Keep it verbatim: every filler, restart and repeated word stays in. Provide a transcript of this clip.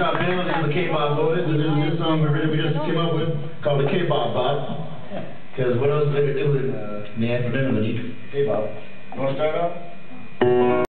out Ben and the K-pop boys. This is a new song we really we just came up with called the K-pop bot. Because what else did it do with the acronym of the K-pop? You want to start off?